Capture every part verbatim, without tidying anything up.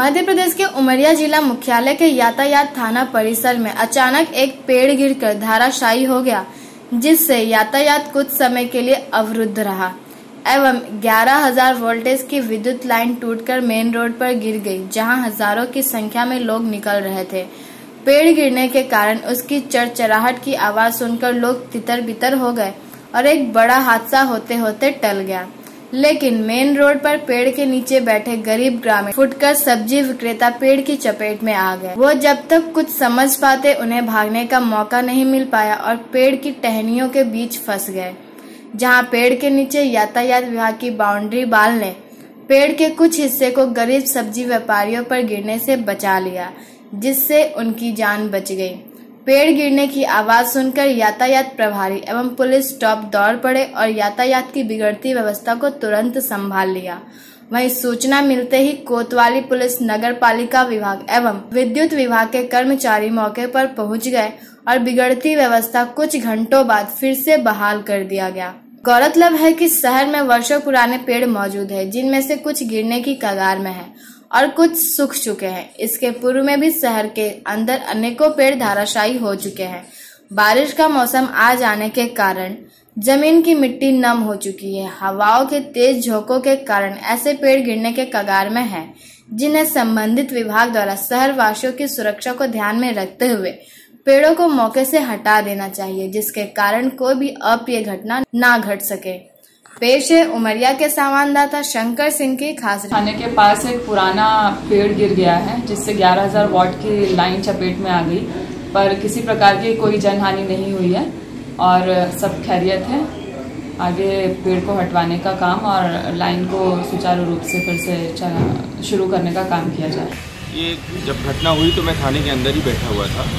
मध्य प्रदेश के उमरिया जिला मुख्यालय के यातायात थाना परिसर में अचानक एक पेड़ गिरकर धराशायी हो गया, जिससे यातायात कुछ समय के लिए अवरुद्ध रहा एवं ग्यारह हज़ार वोल्टेज की विद्युत लाइन टूटकर मेन रोड पर गिर गई, जहां हजारों की संख्या में लोग निकल रहे थे। पेड़ गिरने के कारण उसकी चरचराहट की आवाज सुनकर लोग तितर बितर हो गए और एक बड़ा हादसा होते होते टल गया। लेकिन मेन रोड पर पेड़ के नीचे बैठे गरीब ग्रामीण फुटकर सब्जी विक्रेता पेड़ की चपेट में आ गए। वो जब तक कुछ समझ पाते उन्हें भागने का मौका नहीं मिल पाया और पेड़ की टहनियों के बीच फंस गए, जहां पेड़ के नीचे यातायात विभाग की बाउंड्री बाल ने पेड़ के कुछ हिस्से को गरीब सब्जी व्यापारियों पर गिरने से बचा लिया, जिससे उनकी जान बच गई। पेड़ गिरने की आवाज सुनकर यातायात प्रभारी एवं पुलिस स्टॉप दौड़ पड़े और यातायात की बिगड़ती व्यवस्था को तुरंत संभाल लिया। वहीं सूचना मिलते ही कोतवाली पुलिस, नगर पालिका विभाग एवं विद्युत विभाग के कर्मचारी मौके पर पहुंच गए और बिगड़ती व्यवस्था कुछ घंटों बाद फिर से बहाल कर दिया गया। गौरतलब है कि शहर में वर्षों पुराने पेड़ मौजूद है, जिनमें से कुछ गिरने की कगार में है और कुछ सूख चुके हैं। इसके पूर्व में भी शहर के अंदर अनेकों पेड़ धराशायी हो चुके हैं। बारिश का मौसम आ जाने के कारण जमीन की मिट्टी नम हो चुकी है। हवाओं के तेज झोंकों के कारण ऐसे पेड़ गिरने के कगार में हैं, जिन्हें संबंधित विभाग द्वारा शहर वासियों की सुरक्षा को ध्यान में रखते हुए पेड़ों को मौके से हटा देना चाहिए, जिसके कारण कोई भी अप्रिय घटना ना घट सके। पेश है उमरिया के संवाददाता शंकर सिंह की खास। थाने के पास एक पुराना पेड़ गिर गया है, जिससे ग्यारह हज़ार वॉट की लाइन चपेट में आ गई, पर किसी प्रकार की कोई जनहानि नहीं हुई है और सब खैरियत है। आगे पेड़ को हटवाने का काम और लाइन को सुचारू रूप से फिर से शुरू करने का काम किया जाए। ये जब घटना हुई तो मैं थाने के अंदर ही बैठा हुआ था।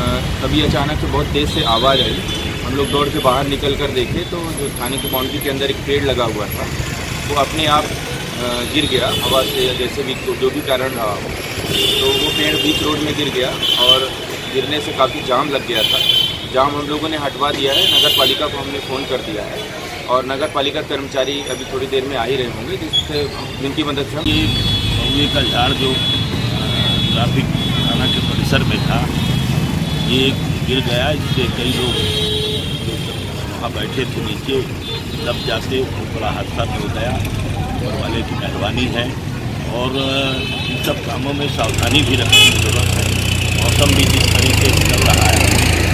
तभी अचानक से बहुत तेज़ से आवाज़ आई। हम लोग दौड़ के बाहर निकल कर देखे तो जो थाने की बाउंड्री के अंदर एक पेड़ लगा हुआ था वो अपने आप गिर गया, हवा से या जैसे भी जो भी कारण रहा हो, तो वो पेड़ बीच रोड में गिर गया और गिरने से काफ़ी जाम लग गया था। जाम हम लोगों ने हटवा दिया है, नगर पालिका को हमने फ़ोन कर दिया है और नगर पालिका कर्मचारी अभी थोड़ी देर में आ ही रहे होंगे, जिससे जिनकी मदद से हम ये कौवे का झाड़ जो ट्रैफिक थाना के परिसर में था ये गिर गया, इससे कई लोग वहाँ बैठे थे नीचे तब जाते बड़ा हादसा हो गया। और वाले की मेहरबानी है और इन सब कामों में सावधानी भी रखने की जरूरत है। मौसम भी जिस तरीके से चल रहा है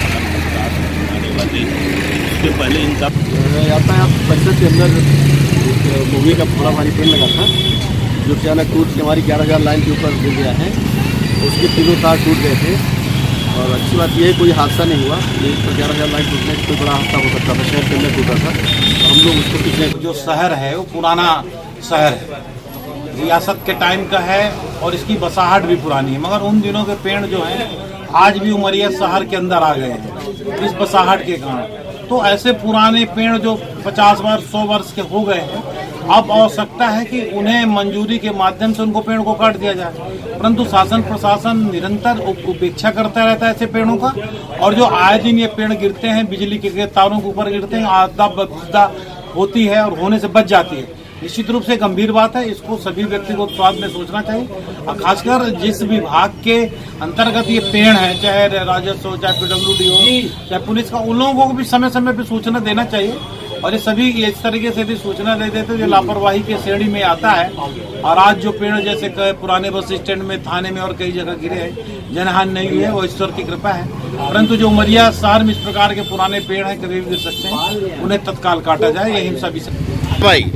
आने वाले इसके पहले इन सब यातायात परिसर के अंदर एक कौवे का बड़ा भारी पेड़ लगा था, जो अचानक टूट के हमारी ग्यारह हज़ार लाइन के ऊपर गिर गया है। उसके तीनों तार टूट गए थे और अच्छी बात यह है कोई हादसा नहीं हुआ। ये तो ग्यारह हज़ार लाइन टूटने से कोई बड़ा हादसा हो सकता था, शहर के अंदर टूटा था तो हम लोग उसको पीछे। जो शहर है वो पुराना शहर है, रियासत के टाइम का है और इसकी बसाहट भी पुरानी है, मगर उन दिनों के पेड़ जो हैं आज भी उमरिया शहर के अंदर आ गए हैं इस बसाहट के कारण। तो ऐसे पुराने पेड़ जो पचास वर्ष सौ वर्ष के हो गए हैं, अब आवश्यकता है कि उन्हें मंजूरी के माध्यम से उनको पेड़ को काट दिया जाए, परंतु शासन प्रशासन निरंतर उपेक्षा करता रहता है ऐसे पेड़ों का। और जो आए दिन ये पेड़ गिरते हैं, बिजली के तारों के ऊपर गिरते हैं, आपदा बदा होती है और होने से बच जाती है। निश्चित रूप से गंभीर बात है, इसको सभी व्यक्तिगत स्वाद में सोचना चाहिए और खासकर जिस विभाग के अंतर्गत ये पेड़ है, चाहे राजस्व हो, चाहे पीडब्ल्यूडी हो, चाहे पुलिस का, उन लोगों को भी समय समय पर सूचना देना चाहिए। और ये सभी इस तरीके से भी सूचना दे देते जो लापरवाही के श्रेणी में आता है। और आज जो पेड़ जैसे पुराने बस स्टैंड में, थाने में और कई जगह गिरे हैं, जनहानि नहीं हुई है, वो ईश्वर की कृपा है। परंतु जो उमरिया शहर में इस प्रकार के पुराने पेड़ हैं कभी भी गिर सकते हैं, उन्हें तत्काल काटा जाए, यही हम सभी से भाई।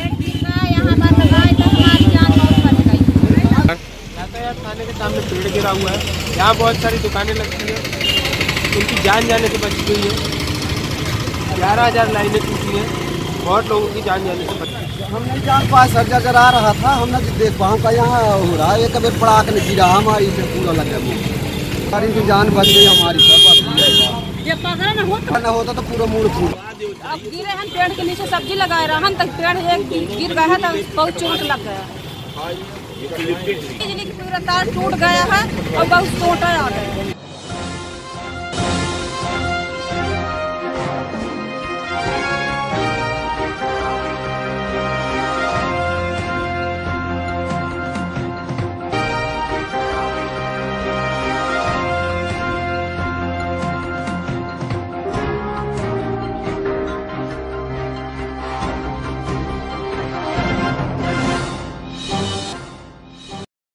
यातायात थाने के सामने पेड़ गिरा हुआ है, यहाँ बहुत सारी दुकानें लगती है, उनकी जान जाने से बच गई है। ग्यारह हज़ार लाइनें टूटी हैं, बहुत लोगों की जान जाने से बची। हमने जान पास हर जगह आ रहा था, हमने देख पाऊँ का यहाँ हो रहा है, कभी पड़ा के गिरा हमारी से पूरा लग गया, हमारी की जान बच गई हमारी। सब न होता तो पूरा मूड फूट। अब गिरे हम पेड़ के नीचे सब्जी लगाए रहन तक पेड़ एक गिर गया था, बहुत चोट लग गया, बिजली की पूरा तार टूट गया है और बहुत चोट आ गया।